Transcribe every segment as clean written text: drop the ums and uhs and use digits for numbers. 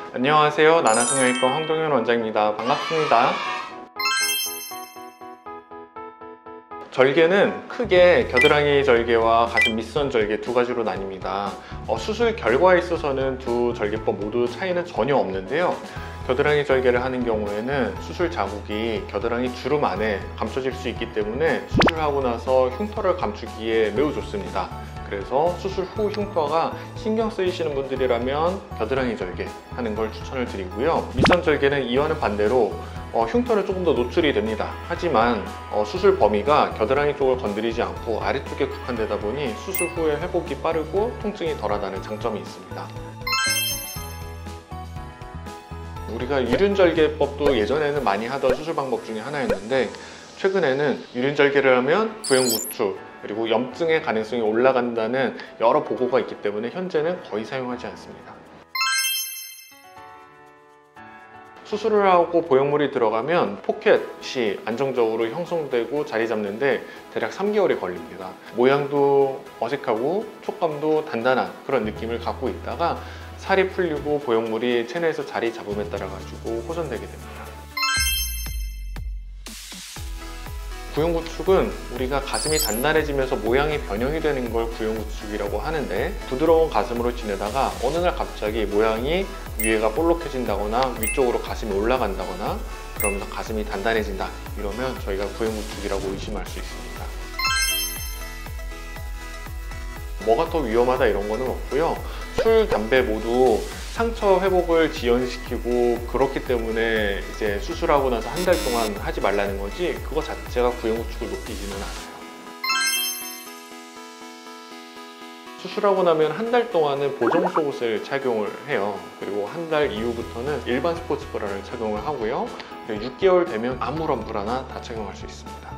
안녕하세요. 나나성형외과 황동현 원장입니다. 반갑습니다. 절개는 크게 겨드랑이 절개와 가슴 밑선 절개 두 가지로 나뉩니다. 수술 결과에 있어서는 두 절개법 모두 차이는 전혀 없는데요. 겨드랑이 절개를 하는 경우에는 수술 자국이 겨드랑이 주름 안에 감춰질 수 있기 때문에 수술하고 나서 흉터를 감추기에 매우 좋습니다. 그래서 수술 후 흉터가 신경 쓰이시는 분들이라면 겨드랑이 절개 하는 걸 추천을 드리고요. 밑선 절개는 이와는 반대로 흉터는 조금 더 노출이 됩니다. 하지만 수술 범위가 겨드랑이 쪽을 건드리지 않고 아래쪽에 국한되다 보니 수술 후에 회복이 빠르고 통증이 덜하다는 장점이 있습니다. 우리가 유륜절개법도 예전에는 많이 하던 수술 방법 중에 하나였는데, 최근에는 유륜절개를 하면 부영구축 그리고 염증의 가능성이 올라간다는 여러 보고가 있기 때문에 현재는 거의 사용하지 않습니다. 수술을 하고 보형물이 들어가면 포켓이 안정적으로 형성되고 자리 잡는데 대략 3개월이 걸립니다. 모양도 어색하고 촉감도 단단한 그런 느낌을 갖고 있다가 살이 풀리고 보형물이 체내에서 자리 잡음에 따라 가지고 호전되게 됩니다. 구형구축은 우리가 가슴이 단단해지면서 모양이 변형이 되는 걸 구형구축이라고 하는데, 부드러운 가슴으로 지내다가 어느 날 갑자기 모양이 위에가 볼록해진다거나 위쪽으로 가슴이 올라간다거나 그러면서 가슴이 단단해진다, 이러면 저희가 구형구축이라고 의심할 수 있습니다. 뭐가 더 위험하다 이런 거는 없고요. 술, 담배 모두 상처 회복을 지연시키고 그렇기 때문에 이제 수술하고 나서 한 달 동안 하지 말라는 거지, 그거 자체가 구형구축을 높이지는 않아요. 수술하고 나면 한 달 동안은 보정 속옷을 착용을 해요. 그리고 한 달 이후부터는 일반 스포츠 브라를 착용을 하고요. 6개월 되면 아무런 브라나 다 착용할 수 있습니다.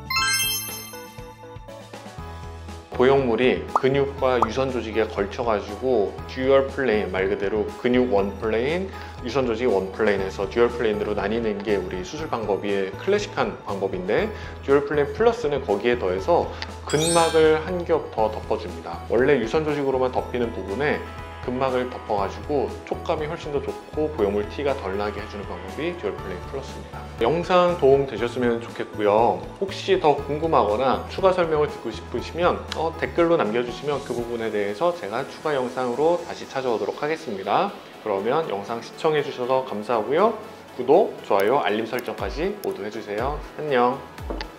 보형물이 근육과 유선 조직에 걸쳐가지고 듀얼 플레인, 말 그대로 근육 원 플레인, 유선 조직 원 플레인에서 듀얼 플레인으로 나뉘는 게 우리 수술 방법의 클래식한 방법인데, 듀얼 플레인 플러스는 거기에 더해서 근막을 한 겹 더 덮어줍니다. 원래 유선 조직으로만 덮이는 부분에 근막을 덮어가지고 촉감이 훨씬 더 좋고 보형물 티가 덜 나게 해주는 방법이 듀얼 플레인 플러스입니다. 영상 도움 되셨으면 좋겠고요. 혹시 더 궁금하거나 추가 설명을 듣고 싶으시면 댓글로 남겨주시면 그 부분에 대해서 제가 추가 영상으로 다시 찾아오도록 하겠습니다. 그러면 영상 시청해주셔서 감사하고요. 구독, 좋아요, 알림 설정까지 모두 해주세요. 안녕.